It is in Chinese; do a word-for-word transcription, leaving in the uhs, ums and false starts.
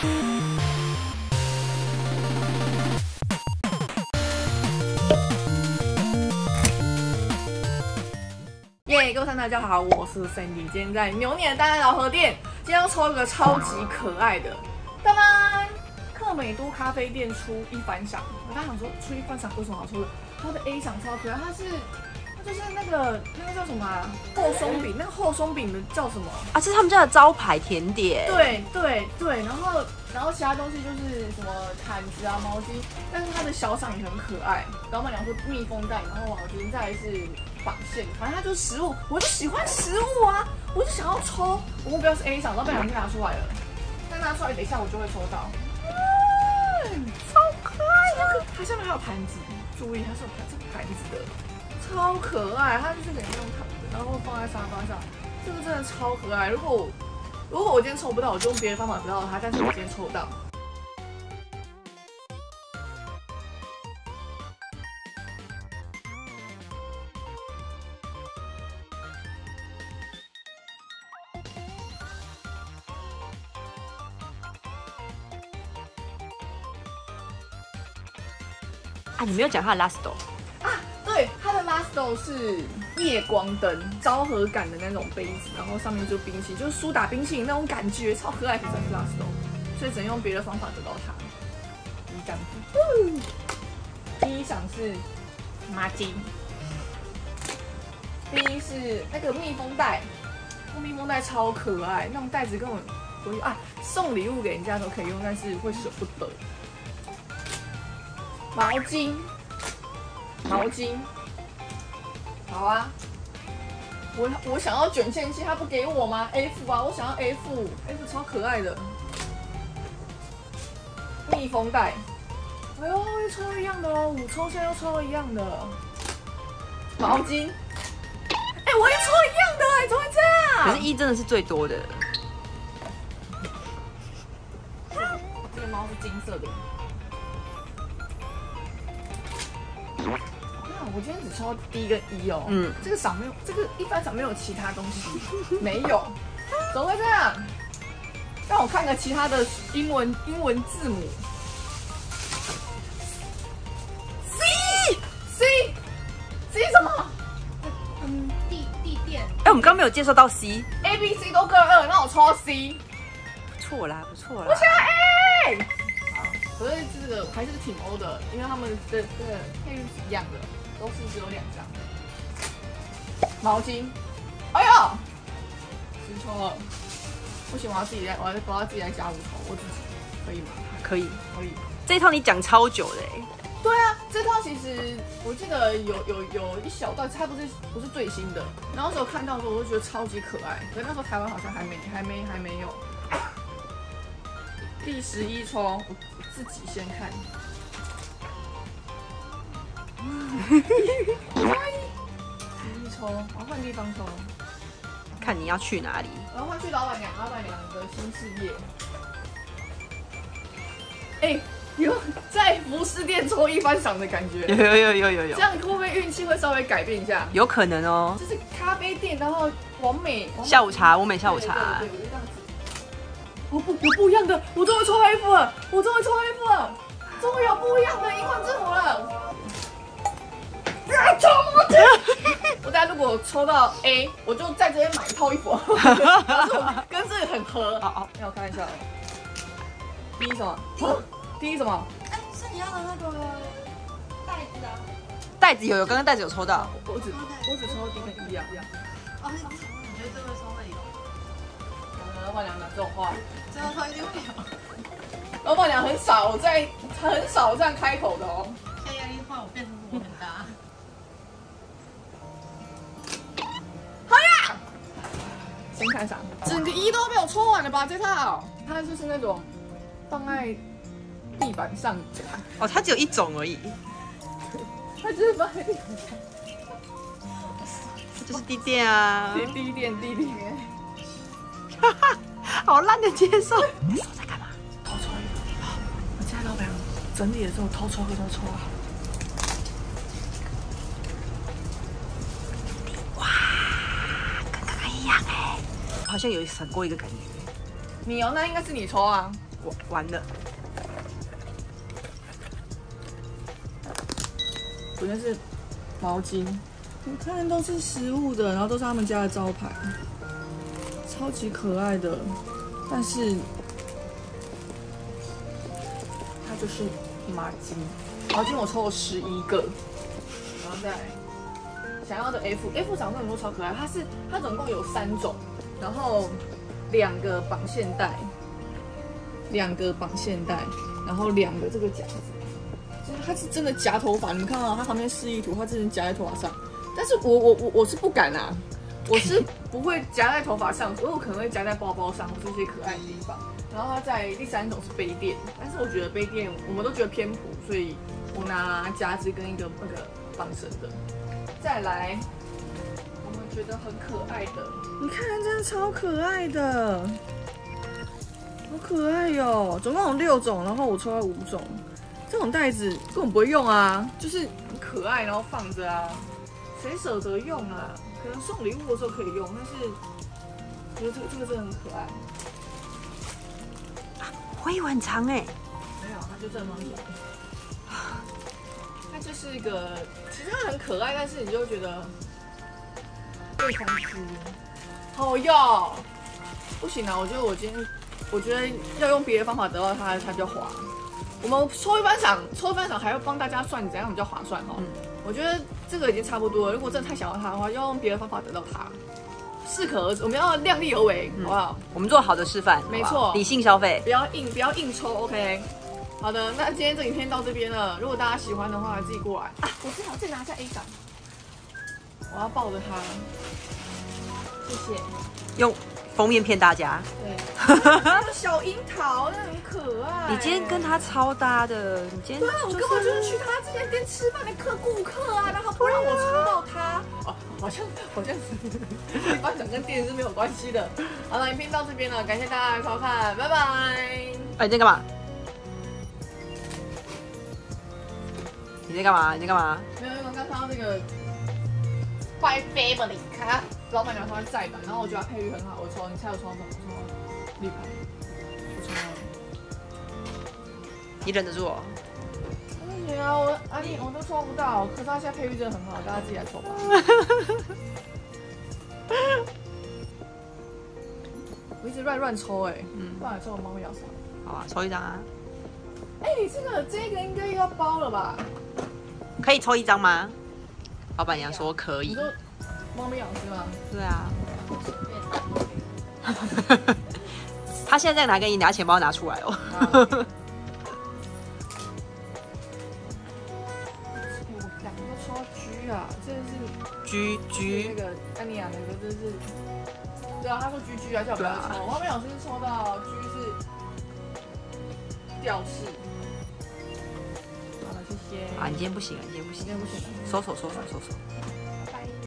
耶，各位大家好，我是 Sandy， 今天在牛年的大安老河店，今天要抽一个超级可爱的，当当，克美都咖啡店出一番赏。我刚想说出一番赏有什么好抽的？它的 A 赏超可爱，它是。 就是那个那个叫什么啊？厚松饼，那个厚松饼的叫什么啊？这是他们家的招牌甜点。 对对对，然后然后其他东西就是什么毯子啊、毛巾，但是它的小赏也很可爱。老板娘说蜜蜂袋，然后毛巾，再来是绑线，反正它就是食物，我就喜欢食物啊，我就想要抽。我目标是 A 赏，老板娘已经拿出来了，但拿出来等一下我就会抽到。嗯，超可爱的，它下面还有盘子，注意它是有盘这个盘子的。 超可爱，它就是可以用躺着，然后放在沙发上，这个真的超可爱。如果我如果我今天抽不到，我就用别的方法得到它，但是我今天抽到。 啊，你没有讲它的 last door。 对，它的 Lasto 是夜光灯昭和感的那种杯子，然后上面就冰淇淋，就是苏打冰淇淋那种感觉，超可爱。可是是 Lasto， 所以只能用别的方法得到它。一张，第一赏是麻巾，第一是那个蜜蜂袋，蜜蜂袋超可爱，那种袋子根本不用啊，送礼物给人家都可以用，但是会舍不得。毛巾。 毛巾，好啊，我我想要卷线器，他不给我吗 ？F 啊，我想要 F，F 超可爱的。蜜蜂袋，哎呦，又抽一样的哦，五抽现在又抽了一样的。毛巾，哎，我也抽一样的哎，怎么会这样？ 可是一真的是最多的。 这个猫是金色的。 我今天只抽第一跟一哦，嗯，这个赏没有，这个一般赏没有其他东西，没有，怎么会这样？让我看个其他的英文英文字母 ，C C C 什么？ 嗯，地地垫。 哎、欸，我们刚刚没有介绍到 C， A B C 都各二，那我抽 C， 不错啦，不错啦。 我想要 A， 好，可是这个还是挺欧的，因为他们的这个配率是一样的。 都是只有两张。毛巾，哎呦，十抽了，不行，我要自己来，我要我要自己来加五抽，我自己可以吗？ 可以， 可以。 这一套你讲超久的哎。 对啊，这套其实我记得有有有一小段，它不是不是最新的。然后那时候看到的时候，我就觉得超级可爱。可是那时候台湾好像还没还没还没有。第十一抽，我自己先看。 十一抽，我要换地方抽。 看你要去哪里。 我要换去老板娘，老板娘的新事业。哎、欸，有在服饰店抽一番赏的感觉。 有有有有有有。 这样会不会运气会稍微改变一下？ 有可能哦。 就是咖啡店，然后完美下午茶，完美下午茶。 对对对，我就这样子。哦不，有不一样的，我终于抽 F 了，我终于抽 F 了，终于有不一样的英文字母了。 啊！抽毛巾！我等下如果抽到 A， 我就在这边买一套衣服，跟这个很合。好好，让我看一下。第一什么？第一什么？ 哎，是你要的那个袋子啊？ 袋子有有，刚刚袋子有抽到。 我只我只抽 D 跟 E 啊。 哦，你觉得这会抽会有？ 老板娘讲这种话， 这样一定会有。 老板娘很少在很少这样开口的哦。 现在压力的话，我变成我很大。 先看赏，整个一都被我抽完了吧？这套，它就是那种放在地板上夹。 哦，它只有一种而已。 它就是放在地板上。 这就是地垫啊。 地地垫，地垫。 哈哈，好烂的接受。你手在干嘛？ 偷抽一个。我家老板整理的时候偷抽一个都抽好。 哇，跟刚刚一样哎。好像有闪过一个感觉。 你哦，那应该是你抽啊。 完完了， 昨天是毛巾，你看都是食物的，然后都是他们家的招牌，超级可爱的。但是它就是毛巾，毛巾我抽了十一个，然后再想要的 F，F 长得很多超可爱，它是它总共有三种，然后两个绑线带，两个绑线带，然后两个这个夹子。它是真的夹头发，你们看到它旁边示意图，它真的夹在头发上。但是我我我我是不敢啊，我是不会夹在头发上，所以我可能会夹在包包上或这些可爱的地方。然后它在第三种是杯垫，但是我觉得杯垫我们都觉得偏普，所以我拿夹子跟一个那个绑绳的。再来，我们觉得很可爱的，你看真的超可爱的，好可爱哟、哦！总共有六种，然后我抽到五种。这种袋子根本不会用啊，就是很可爱，然后放着啊，谁舍得用啊？可能送礼物的时候可以用，但是我觉得这个这个真的很可爱。 会有很长哎、欸， 没有，它就正方形。它就是一个，其实它很可爱，但是你就觉得被通知，好哟，不行啊！我觉得我今天，我觉得要用别的方法得到它，它比较划。我们抽一番赏，抽一番赏还要帮大家算怎样比较划算哈、哦。嗯、我觉得这个已经差不多了。如果真的太想要它的话，要用别的方法得到它，适可而止。我们要量力而为，嗯、好不好？ 我们做好的示范， 没错， 理性消费， 不要硬不要硬抽 ，OK。好的，那今天这影片到这边了。如果大家喜欢的话，自己过来啊！我正好再拿下 A 档，我要抱着它，谢谢。 用封面骗大家。 对，小樱桃那很可爱。 你今天跟他超搭的，你今天、就是、 对啊，我根本就是去他这间店吃饭的客顾客啊，然后不让我抽到他，哦，好像好像是一般讲跟电视没有关系的。好了，影片到这边了，感谢大家的收看，拜拜。 哎，你在干嘛？你在干嘛？你在干嘛？ 没有，因为我刚看到那个 By Family， 看老板娘说在版，然后我觉得配乐很好，我抽，你猜我抽到什么？我抽绿牌，我抽到。 你忍得住哦？ 不行啊，我啊你我都抽不到，可是他现在配乐真的很好，大家自己来抽吧。我一直乱乱抽哎、欸，嗯，不然抽我猫咪咬伤。 好啊，抽一张啊。 哎、欸，这个这个应该要包了吧？ 可以抽一张吗？老板娘说可以。 你说猫咪咬是吗？ 对啊。他现在在拿给你拿钱包拿出来哦。 我两个都抽到 G 啊，这个是 G G 那个安妮亚那个，这是对啊，他说 G G 啊，叫我不要抽。猫咪老师是抽到 G 是吊饰。好了，谢谢。 啊，你今天不行啊，你今天不行， 今天不行了， 收手收手收手。